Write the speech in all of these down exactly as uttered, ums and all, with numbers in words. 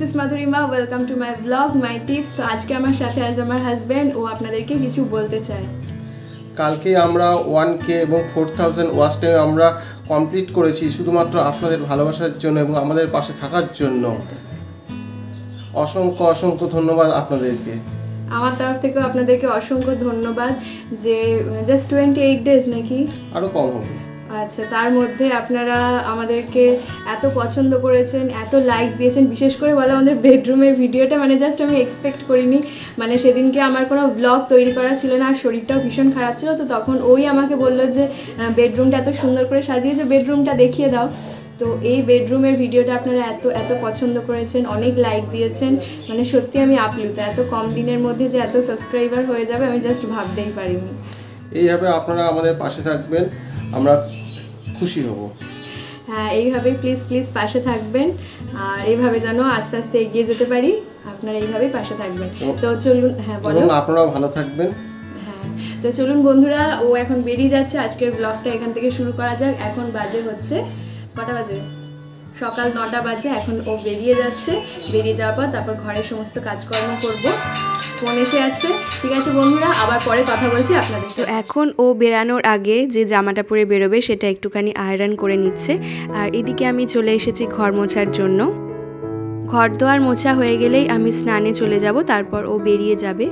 Is Madhurima, welcome to my blog my tips. তো আজকে আমার সাথে আজ আমার হাজব্যান্ড, ও আপনাদেরকে কিছু বলতে চায়। কালকে আমরা ওয়ান কে এবং ফোর থাউজেন্ড ওয়াচ টাইম আমরা কমপ্লিট করেছি শুধুমাত্র আপনাদের ভালোবাসার জন্য এবং আমাদের পাশে থাকার জন্য। অসংখ্য অসংখ্য ধন্যবাদ আপনাদেরকে। আমার তরফ থেকেও আপনাদেরকে অসংখ্য ধন্যবাদ। যে জাস্ট টোয়েন্টি এইট ডেজ নাকি আরও কম হবে। আচ্ছা, তার মধ্যে আপনারা আমাদেরকে এত পছন্দ করেছেন, এত লাইকস দিয়েছেন। বিশেষ করে বলো আমাদের বেডরুমের ভিডিওটা, মানে জাস্ট আমি এক্সপেক্ট করিনি। মানে সেদিনকে আমার কোনো ব্লগ তৈরি করা ছিল না, আর শরীরটাও ভীষণ খারাপ ছিল। তো তখন ওই আমাকে বললো যে বেডরুমটা এত সুন্দর করে সাজিয়েছে, বেডরুমটা দেখিয়ে দাও। তো এই বেডরুমের ভিডিওটা আপনারা এত এত পছন্দ করেছেন, অনেক লাইক দিয়েছেন। মানে সত্যি আমি আপ্লুত, এত কম দিনের মধ্যে যে এত সাবস্ক্রাইবার হয়ে যাবে আমি জাস্ট ভাবতেই পারিনি। এইভাবে আপনারা আমাদের পাশে থাকবেন, আমরা খুশি হব। হ্যাঁ, এইভাবেই প্লিজ প্লিজ পাশে থাকবেন, আর এইভাবে যেন আস্তে আস্তে এগিয়ে যেতে পারি। আপনারা এইভাবেই পাশে থাকবেন। তো চলুন, হ্যাঁ বলো। আপনারাও ভালো থাকবেন। হ্যাঁ, তো চলুন বন্ধুরা, ও এখন বেরিয়ে যাচ্ছে। আজকের ব্লগটা এখান থেকে শুরু করা যাক। এখন বাজে হচ্ছে কটা বাজে? সকাল নটা বাজে। এখন ও বেরিয়ে যাচ্ছে। বেরিয়ে যাওয়ার পর তারপর ঘরের সমস্ত কাজকর্ম করব। ফোন এসে যাচ্ছে। ঠিক আছে বন্ধুরা, আবার পরে কথা বলছি আপনাদের সাথে। এখন ও বেরানোর আগে যে জামাটা পরে বেরোবে সেটা একটুখানি আয়রন করে নিচ্ছে। আর এদিকে আমি চলে এসেছি ঘর মোছার জন্য। ঘর দোয়ার মোছা হয়ে গেলেই আমি স্নানে চলে যাব, তারপর ও বেরিয়ে যাবে।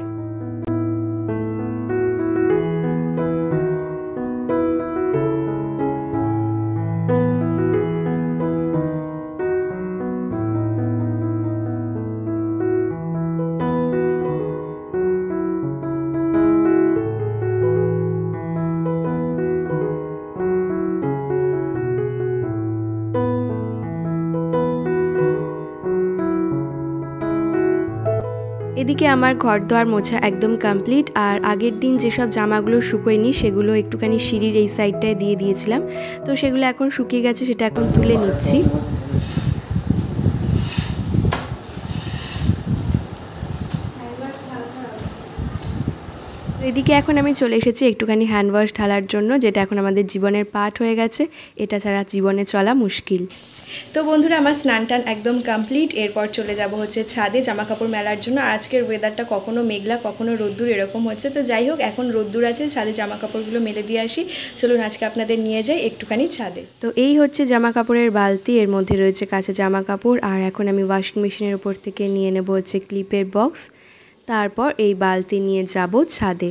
এদিকে আমার ঘর দোয়ার মোছা একদম কমপ্লিট। আর আগের দিন যেসব জামাগুলো শুকোয়নি সেগুলো একটুখানি সিঁড়ির এই সাইডটায় দিয়ে দিয়েছিলাম। তো সেগুলো এখন শুকিয়ে গেছে, সেটা এখন তুলে নিচ্ছি। এদিকে এখন আমি চলে এসেছি একটুখানি হ্যান্ড ওয়াশ ঢালার জন্য, যেটা এখন আমাদের জীবনের পার্ট হয়ে গেছে। এটা ছাড়া জীবনে চলা মুশকিল। তো বন্ধুরা, আমার স্নান টান একদম কমপ্লিট। এরপর চলে যাব হচ্ছে ছাদে জামা কাপড় মেলার জন্য। আজকের ওয়েদারটা কখনো মেঘলা কখনো রোদ্দুর এরকম হচ্ছে। তো যাই হোক, এখন রোদ্দুর আছে, ছাদে জামা কাপড়গুলো মেলে দিয়ে আসি। চলুন আজকে আপনাদের নিয়ে যাই একটুখানি ছাদে। তো এই হচ্ছে জামা কাপড়ের বালতি, এর মধ্যে রয়েছে কাঁচা জামা কাপড়। আর এখন আমি ওয়াশিং মেশিনের উপর থেকে নিয়ে নেব হচ্ছে ক্লিপের বক্স। তারপর এই বালতি নিয়ে যাব ছাদে।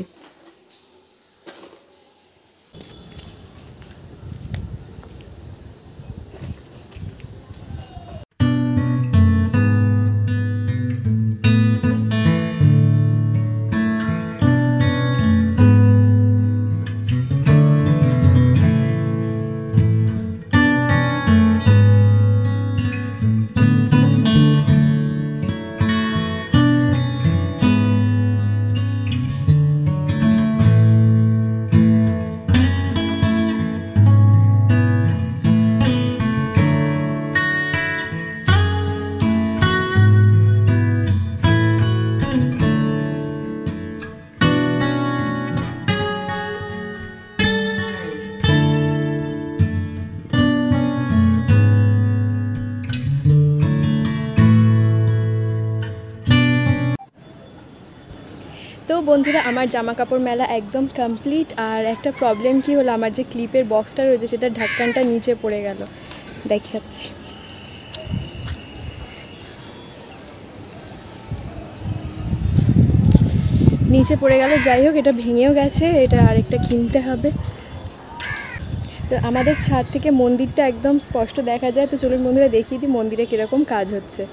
তো বন্ধুরা, আমার জামা কাপড় মেলা একদম কমপ্লিট। আর একটা প্রবলেম কি হলো, আমার যে ক্লিপের বক্সটা রয়েছে সেটা ঢাক্কানটা নিচে পড়ে গেল। দেখাচ্ছি। নিচে পড়ে গেল। যাই হোক, এটা ভেঙেও গেছে, এটা আরেকটা কিনতে হবে। তো আমাদের ছাদ থেকে মন্দিরটা একদম স্পষ্ট দেখা যায়। তো চলুন বন্ধুরা দেখিয়ে দিই মন্দিরে কীরকম কাজ হচ্ছে।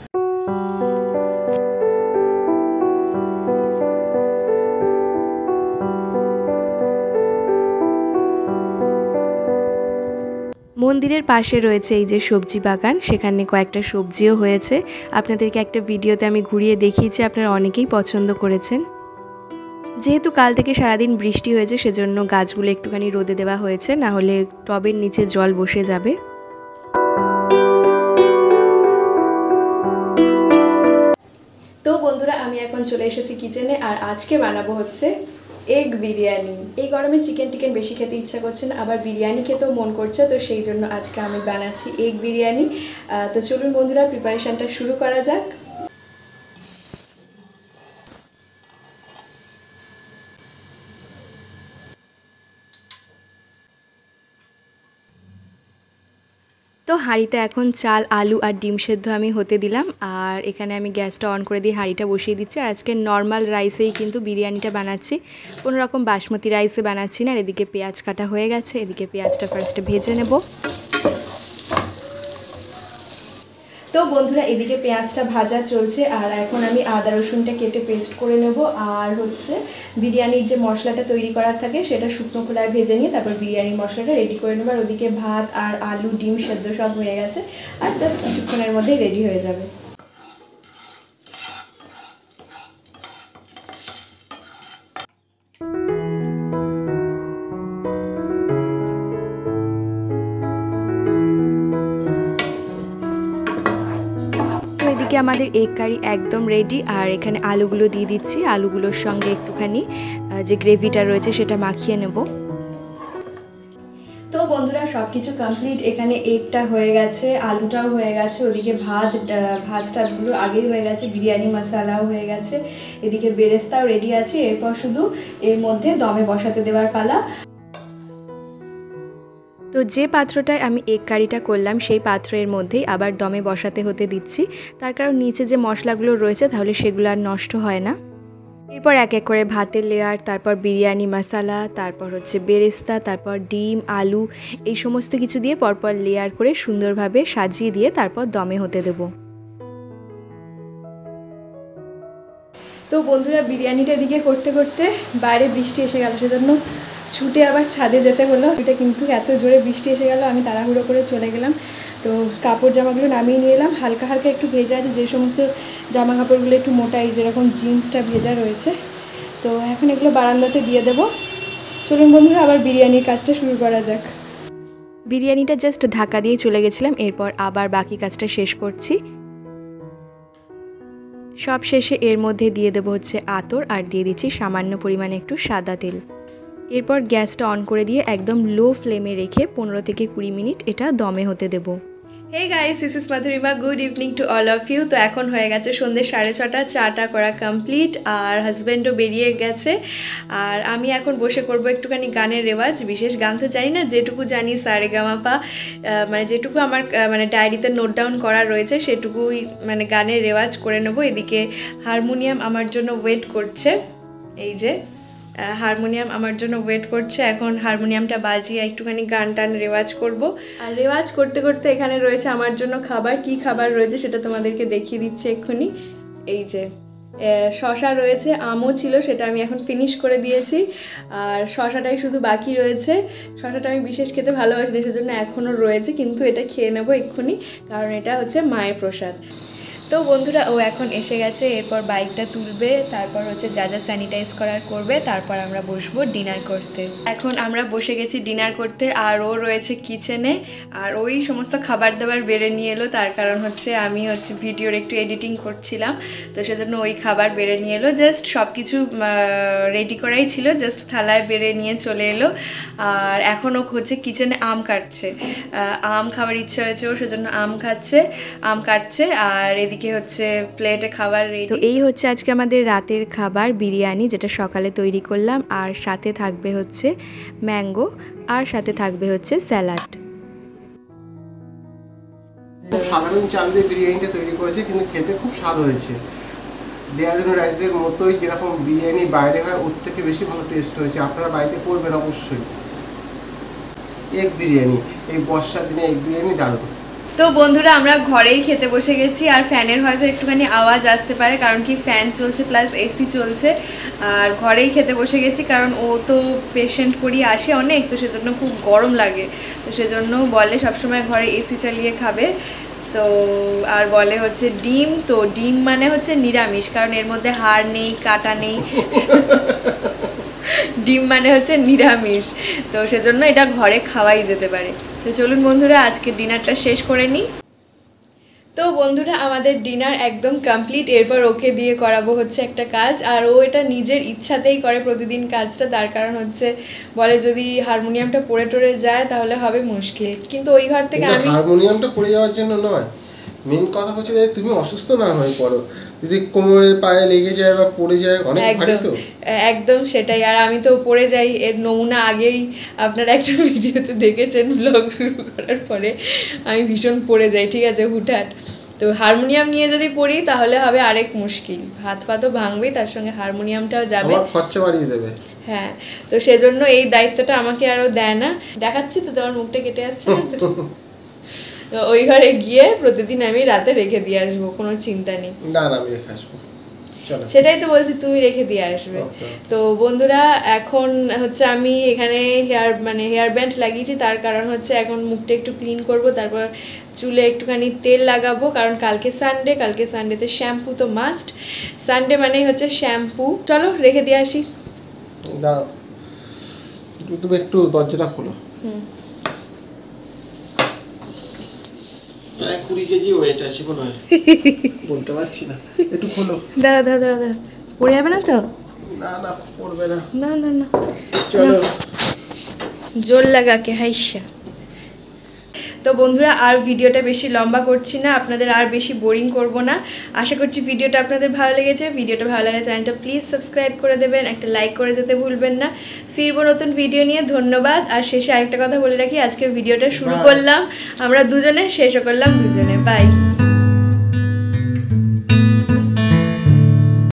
মন্দিরের পাশে রয়েছে এই যে সবজি বাগান, সেখানে কয়েকটা সবজিও হয়েছে। আপনাদেরকে একটা ভিডিওতে আমি ঘুরিয়ে দেখিয়েছি, আপনারা অনেকেই পছন্দ করেছেন। যেহেতু কাল থেকে সারাদিন বৃষ্টি হয়েছে সেজন্য গাছগুলো একটুখানি রোদে দেওয়া হয়েছে, না হলে টবের নিচে জল বসে যাবে। তো বন্ধুরা, আমি এখন চলে এসেছি কিচেনে। আর আজকে বানাবো হচ্ছে এগ বিরিয়ানি। এই গরমে চিকেন টিকেন বেশি খেতে ইচ্ছা করছে না, আবার বিরিয়ানি খেতেও মন করছে। তো সেই জন্য আজকে আমি বানাচ্ছি এগ বিরিয়ানি। তো চলুন বন্ধুরা, প্রিপারেশনটা শুরু করা যাক। তো হাঁড়িতে এখন চাল, আলু আর ডিম সেদ্ধ আমি হতে দিলাম, আর এখানে আমি গ্যাসটা অন করে দিয়ে হাঁড়িটা বসিয়ে দিচ্ছি। আর আজকে নর্মাল রাইসেই কিন্তু বিরিয়ানিটা বানাচ্ছি, কোনো রকম বাসমতি রাইসে বানাচ্ছি না। আর এদিকে পেঁয়াজ কাটা হয়ে গেছে, এদিকে পেঁয়াজটা ফার্স্টে ভেজে নেব। তো বন্ধুরা এদিকে পেঁয়াজটা ভাজা চলছে, আর এখন আমি আদা রসুনটা কেটে পেস্ট করে নেব। আর হচ্ছে বিরিয়ানির যে মশলাটা তৈরি করার থাকে সেটা শুকনো খোলায় ভেজে নিয়ে তারপর বিরিয়ানির মশলাটা রেডি করে নেব। আর ওদিকে ভাত আর আলু ডিম সেদ্ধ সব হয়ে গেছে, আর জাস্ট কিছুক্ষণের মধ্যেই রেডি হয়ে যাবে। এদিকে আমাদের এগ কারি একদম রেডি, আর এখানে আলুগুলো দিয়ে দিচ্ছি। আলুগুলোর সঙ্গে একটুখানি যে গ্রেভিটা রয়েছে সেটা মাখিয়ে নেব। তো বন্ধুরা সব কিছু কমপ্লিট, এখানে এগটা হয়ে গেছে, আলুটাও হয়ে গেছে, ওদিকে ভাত ভাত টাতগুলো আগেই হয়ে গেছে, বিরিয়ানি মশলাও হয়ে গেছে, এদিকে বেরেস্তাও রেডি আছে। এরপর শুধু এর মধ্যে দমে বসাতে দেওয়ার পালা। তো যে পাত্রটায় আমি এগ কারিটা করলাম সেই পাত্রের মধ্যেই আবার দমে বসাতে হতে দিচ্ছি, তার কারণ নিচে যে মশলাগুলো রয়েছে তাহলে সেগুলো আর নষ্ট হয় না। এরপর এক এক করে ভাতের লেয়ার, তারপর বিরিয়ানি মশলা, তারপর হচ্ছে বেরেস্তা, তারপর ডিম আলু এই সমস্ত কিছু দিয়ে পরপর লেয়ার করে সুন্দরভাবে সাজিয়ে দিয়ে তারপর দমে হতে দেব। তো বন্ধুরা বিরিয়ানিটা এদিকে করতে করতে বাইরে বৃষ্টি এসে গেল, সেজন্য ছুটে আবার ছাদে যেতে হলো। এটা কিন্তু এত জোরে বৃষ্টি এসে গেল, আমি তাড়াহুড়ো করে চলে গেলাম। তো কাপড় জামাগুলো নামিয়ে নিয়ে এলাম, হালকা হালকা একটু ভেজা আছে, যে সমস্ত জামা কাপড়গুলো একটু মোটাই, যেরকম জিন্সটা ভেজা রয়েছে। তো এখন এগুলো বারান্দাতে দিয়ে দেবো। চলুন বন্ধুরা আবার বিরিয়ানির কাজটা শুরু করা যাক। বিরিয়ানিটা জাস্ট ঢাকা দিয়ে চলে গেছিলাম, এরপর আবার বাকি কাজটা শেষ করছি। সব শেষে এর মধ্যে দিয়ে দেবো হচ্ছে আতর, আর দিয়ে দিচ্ছি সামান্য পরিমাণে একটু সাদা তেল। এরপর গ্যাসটা অন করে দিয়ে একদম লো ফ্লেমে রেখে পনেরো থেকে কুড়ি মিনিট এটা দমে হতে দেবো। Hey guys, this is Madhurima, good evening to all of you. তো এখন হয়ে গেছে সন্ধ্যে সাড়ে ছটা, চাটা করা কমপ্লিট, আর হাজব্যান্ডও বেরিয়ে গেছে। আর আমি এখন বসে করব একটুখানি গানের রেওয়াজ। বিশেষ গান তো জানি না, যেটুকু জানি সারেগামাপা, মানে যেটুকু আমার মানে ডায়েরিতে নোট ডাউন করা রয়েছে সেটুকুই মানে গানের রেওয়াজ করে নেব। এদিকে হারমোনিয়াম আমার জন্য ওয়েট করছে, এই যে হারমোনিয়াম আমার জন্য ওয়েট করছে। এখন হারমোনিয়ামটা বাজিয়ে একটুখানি গান টান রেওয়াজ করব। আর রেওয়াজ করতে করতে এখানে রয়েছে আমার জন্য খাবার। কি খাবার রয়েছে সেটা তোমাদেরকে দেখিয়ে দিচ্ছে এক্ষুনি। এই যে শশা রয়েছে, আমও ছিল, সেটা আমি এখন ফিনিশ করে দিয়েছি, আর শশাটাই শুধু বাকি রয়েছে। শশাটা আমি বিশেষ খেতে ভালোবাসি না, সেজন্য এখনও রয়েছে, কিন্তু এটা খেয়ে নেবো এক্ষুনি, কারণ এটা হচ্ছে মায়ের প্রসাদ। তো বন্ধুরা ও এখন এসে গেছে, এরপর বাইকটা তুলবে, তারপর হচ্ছে যা যা স্যানিটাইজ করার করবে, তারপর আমরা বসবো ডিনার করতে। এখন আমরা বসে গেছি ডিনার করতে, আর ও রয়েছে কিচেনে, আর ওই সমস্ত খাবার দাবার বেড়ে নিয়ে এলো। তার কারণ হচ্ছে আমি হচ্ছে ভিডিওর একটু এডিটিং করছিলাম, তো সেজন্য ওই খাবার বেড়ে নিয়ে এলো। জাস্ট সব কিছু রেডি করাই ছিল, জাস্ট থালায় বেড়ে নিয়ে চলে এলো। আর এখন ও হচ্ছে কিচেনে আম কাটছে, আম খাবার ইচ্ছা হয়েছে ওর, সেজন্য আম খাচ্ছে, আম কাটছে। আর এদিকে হচ্ছে প্লেটে খাবার রেডি। তো এই হচ্ছে আজকে আমাদের রাতের খাবার, বিরিয়ানি, যেটা সকালে তৈরি করলাম, আর সাথে থাকবে হচ্ছে ম্যাঙ্গো, আর সাথে থাকবে হচ্ছে স্যালাড। খুব সাধারণ চাল দিয়ে বিরিয়ানিটা তৈরি করেছে, কিন্তু খেতে খুব স্বাদ হয়েছে। দেয়াদুন রাইসের মতোই যেরকম বিরিয়ানি বাইরে হয় ওর থেকে বেশি ভালো টেস্ট হয়েছে। আপনারা বাড়িতে করবেন অবশ্যই। এগ বিরিয়ানি, এই বর্ষার দিনে এগ বিরিয়ানি দারুণ। তো বন্ধুরা আমরা ঘরেই খেতে বসে গেছি, আর ফ্যানের হয়তো একটুখানি আওয়াজ আসতে পারে, কারণ কি ফ্যান চলছে প্লাস এসি চলছে। আর ঘরেই খেতে বসে গেছি, কারণ ও তো পেশেন্ট করিয়ে আসে অনেক, তো সেজন্য খুব গরম লাগে, তো সেজন্য বলে সবসময় ঘরে এসি চালিয়ে খাবে। তো আর বলে হচ্ছে ডিম, তো ডিম মানে হচ্ছে নিরামিষ, কারণ এর মধ্যে হাড় নেই, কাটা নেই, ডিম মানে হচ্ছে নিরামিষ, তো সেজন্য এটা ঘরে খাওয়াই যেতে পারে। তো চলুন বন্ধুরা আজকে ডিনারটা শেষ করে নিই। তো বন্ধুরা আমাদের ডিনার একদম কমপ্লিট, এরপর ওকে দিয়ে করাবো হচ্ছে একটা কাজ, আর ও এটা নিজের ইচ্ছাতেই করে প্রতিদিন কাজটা। তার কারণ হচ্ছে বলে যদি হারমোনিয়ামটা পড়ে টরে যায় তাহলে হবে মুশকিল, কিন্তু ওই ঘর থেকে আমি হারমোনিয়ামটা পড়ে যাওয়ার জন্য নয়, মেন কথা হচ্ছে যে তুমি অসুস্থ না হয়ে পড়ো, যদি কোমরে পায়ে লেগে যায় বা পড়ে যায় অনেক ভারী তো। একদম সেটাই। আর আমি তো পড়ে যাই, এর নমুনা আগেই আপনারা একটা ভিডিওতে দেখেছেন ব্লগ শুরু করার পরে আমি ভীষণ পড়ে যাই, ঠিক আছে, হুটহাট। তো হারমোনিয়াম নিয়ে যদি পড়ি তাহলে হবে আরেক মুশকিল, হাত পা তো ভাঙবেই, তার সঙ্গে হারমোনিয়ামটাও যাবে, খরচা বাড়িয়ে দেবে। হ্যাঁ, তো সেজন্য এই দায়িত্বটা আমাকে আরও দেয় না। দেখাচ্ছি তো, তোমার মুখটা কেটে যাচ্ছে না তো? ওই ঘরে গিয়ে প্রতিদিন আমি রাতে রেখে দিয়ে আসবো, কোনো চিন্তা নেই। না না আমি রেখে আসবো, সেটাই তো বলছি, তুমি রেখে দিয়ে আসবে। তো বন্ধুরা এখন হচ্ছে আমি এখানে হেয়ার মানে হেয়ার ব্যান্ড লাগিয়েছি, তার কারণ হচ্ছে এখন মুখটা একটু ক্লিন করব, তারপর চুলে একটুখানি তেল লাগাবো, কারণ কালকে সানডে, কালকে সানডেতে শ্যাম্পু তো মাস্ট, সানডে মানেই হচ্ছে শ্যাম্পু। চলো রেখে দিয়ে আসি। দাঁড়াও, তুমি একটু দরজাটা খোলো। হুম, প্রায় কুড়ি কেজি ওয়েট আছে মনে হয়, বলতে পারছি না, একটু খোলো। দাঁড়া দাঁড়া দাঁড়া দাঁড়া, পড়ে যাবে না তো? না না পড়বে না, না না না, চলো জোর লাগাকে হাইসা। তো বন্ধুরা আর ভিডিওটা বেশি লম্বা করছি না, আপনাদের আর বেশি বোরিং করব না। আশা করছি ভিডিওটা আপনাদের ভালো লেগেছে। ভিডিওটা ভালো লাগলে চ্যানেলটা প্লিজ সাবস্ক্রাইব করে দেবেন, একটা লাইক করে যেতে ভুলবেন না। ফিরবো নতুন ভিডিও নিয়ে, ধন্যবাদ। আর শেষে আরেকটা কথা বলে রাখি, আজকে ভিডিওটা শুরু করলাম আমরা দুজনে, শেষও করলাম দুজনে। বাই।